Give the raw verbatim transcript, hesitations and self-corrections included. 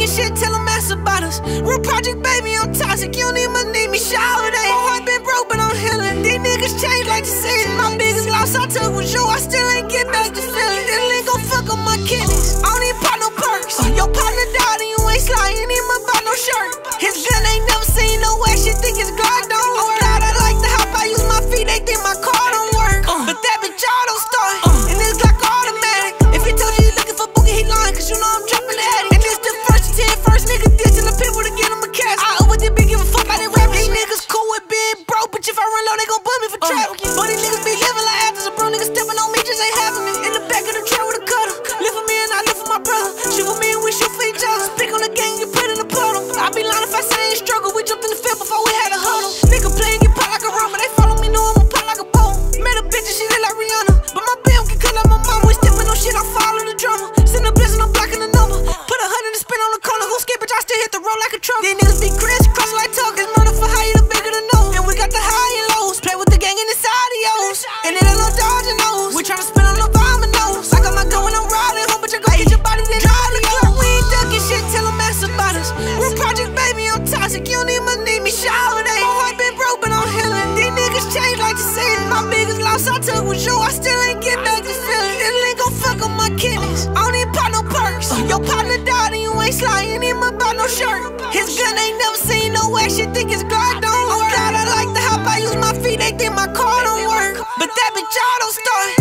ducking shit, tell them ask about us. Real project, baby, I'm toxic. You don't even need me shower day. My heart been broke, but I'm healing. These niggas change like the season. My biggest loss I took was you. I still ain't get back the feeling. This link gon' fuck up my kidneys. I don't even pop no perks. Your partner died and you ain't sliding. Ain't even buy no shirt. His gun ain't never seen no way. Shit think it's God don't work. God, I like to hop. I use my feet. They think my car don't work. Uh, but that bitch y'all don't start. Uh, and it's like automatic. If he told you he looking for Boogie, he lying. Cause you know I'm dropping the attic. And this the first ten first nigga ditching the people to get him a cash. I owe with this big give a fuck about it rap. These niggas cool with being broke, but if I run low, they gon' bust me for trafficking. But these niggas be living like actors. A bro nigga stepping on me just ain't having me. In the back of the truck with a cutter. Live for me and I live for my brother. Shoot for me and we shoot for each other. Speak on the gang, you put in the puddle. I be lying if I say I ain't struggle. We jumped in the field before we had a huddle. Nigga play and get pop like a rummer. They follow me, know I'ma pop like a bow. Met a bitch and she look like Rihanna. But my bill can cut like my mama. We stepping on shit, I follow the drama. Send a blessing, I'm blocking the number. Put a hundred and spin on the corner. Who skip bitch? I still hit the road like a truck. These niggas be crisscross like tuckers. Murder for hire, the bigger the nose. And we got the high and lows. Play with the gang in the adios. And it ain't no dodging those. We tryna spin on the vomit nose. I got my gun when I'm riding home, but you go get your body then drive the club. We ain't ducking shit, tell them ask about us. Real project, baby, I'm toxic. You don't even need me shower day. My heart been broke, but I'm healing. These niggas change like the season. My biggest loss I took was you. I still ain't get back the feeling. This link gon' fuck up my kidneys. I don't even pop no perks. Your partner died and you ain't sliding. Ain't even buy no shirt. His gun ain't never seen no way. Shit think it's God don't work. God, I like to hop. I use my feet. They think my car don't work. But that bitch y'all don't start.